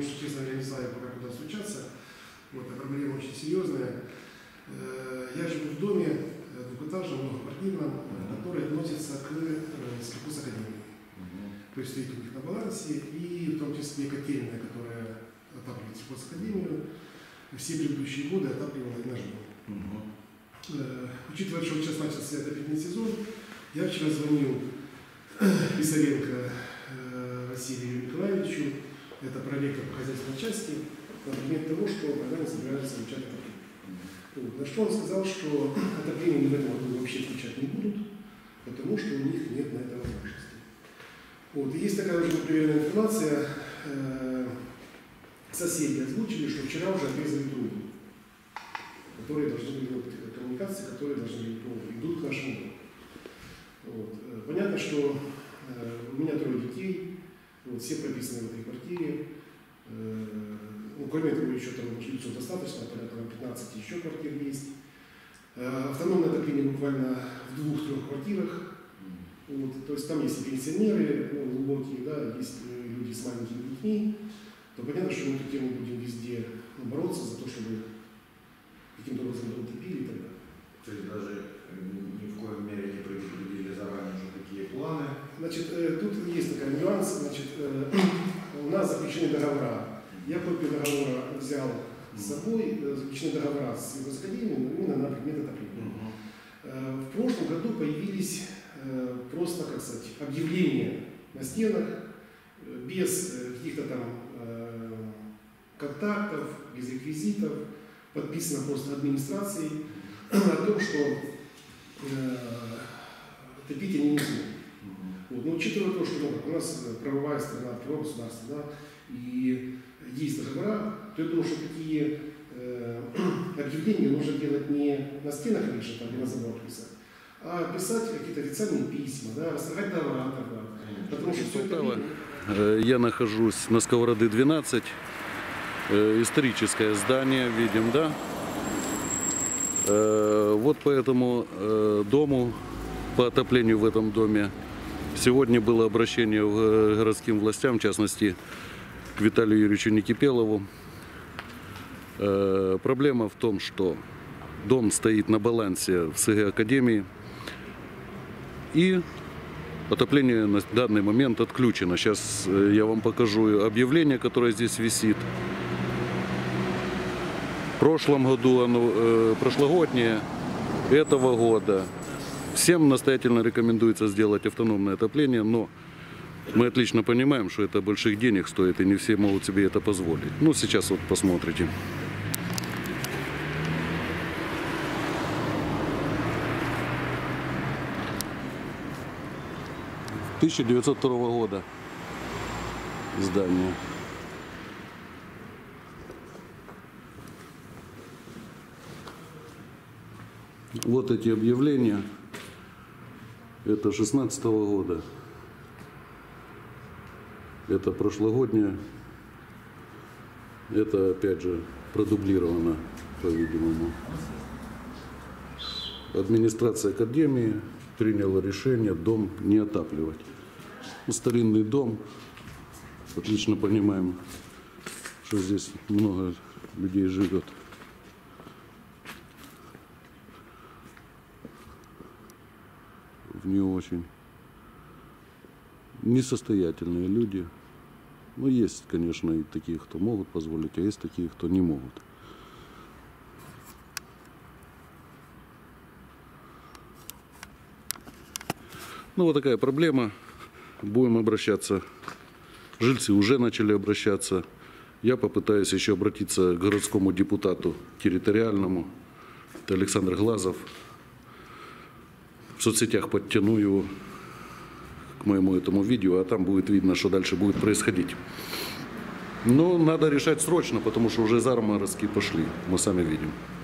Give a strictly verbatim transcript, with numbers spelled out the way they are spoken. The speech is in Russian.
что, честно, я не знаю, пока куда стучаться. Вот, а проблема очень серьезная. Я живу в доме двухэтажном, многоквартирном, который относится к сельхозакадемии. То есть стоит у них на балансе, и в том числе котельная, которая отапливает сельхозакадемию, все предыдущие годы отапливала и наш дом. Угу. Учитывая, что сейчас начался отопительный сезон, я вчера звонил Писаренко Василию Николаевичу, это проректор по хозяйственной части, на предмет того, что когда они собираются включать отопление. Вот. На что он сказал, что отопление в этом году вообще включать не будут, потому что у них нет на это возможности. Вот. И есть такая уже проверенная информация, э, соседи озвучили, что вчера уже отрезали трубы, которые должны быть, вот, коммуникации, которые должны быть, ну, идут к нашему дому. Вот. Понятно, что э, у меня трое детей, вот, все прописаны в этой квартире. Э, ну, кроме этого, еще там жильцов достаточно, порядка пятнадцать еще квартир есть. Э, автономное отопление буквально в двух-трех квартирах. Вот, то есть там есть и пенсионеры, ну, глубокие, да, есть люди с маленькими детьми. То понятно, что мы эту тему будем везде, ну, бороться за то, чтобы каким-то образом утопили и так далее. То есть даже ни в коем мере не предупредили заранее уже такие планы? Значит, э, тут есть такой нюанс. Значит, э, у нас заключены договора. Я копию договора взял с собой, э, заключены договора с Сельхозакадемией, именно на предмет отопления. Uh-huh. э, в прошлом году появились э, просто, как сказать, объявления на стенах, э, без э, каких-то там э, контактов, без реквизитов, подписано просто администрацией о том, что э, отопить они не смогут. Вот. Но учитывая то, что, ну, у нас правовая страна, правовое государство, да, и есть договора, то я думаю, что такие э, объявления нужно делать не на стенах, конечно, там, не на заборах писать, а писать какие-то официальные письма, да, расторгать договора, потому что все это... Я нахожусь на Сковороды двенадцать. Историческое здание, видим, да? Вот по этому дому, по отоплению в этом доме, сегодня было обращение к городским властям, в частности, к Виталию Юрьевичу Никипелову. Проблема в том, что дом стоит на балансе в СГ Академии, и отопление на данный момент отключено. Сейчас я вам покажу объявление, которое здесь висит. В прошлом году оно, э, прошлогоднее, этого года. Всем настоятельно рекомендуется сделать автономное отопление, но мы отлично понимаем, что это больших денег стоит, и не все могут себе это позволить. Ну, сейчас вот посмотрите. тысяча девятьсот второго года здание. Вот эти объявления, это шестнадцатого года, это прошлогоднее, это опять же продублировано, по-видимому. Администрация Академии приняла решение дом не отапливать. Старинный дом, отлично понимаем, что здесь много людей живет. Не очень несостоятельные люди. Ну, есть, конечно, и такие, кто могут позволить, а есть такие, кто не могут. Ну, вот такая проблема. Будем обращаться. Жильцы уже начали обращаться. Я попытаюсь еще обратиться к городскому депутату территориальному. Это Александр Глазов. В соцсетях подтяну его к моему этому видео, а там будет видно, что дальше будет происходить. Но надо решать срочно, потому что уже заморозки пошли, мы сами видим.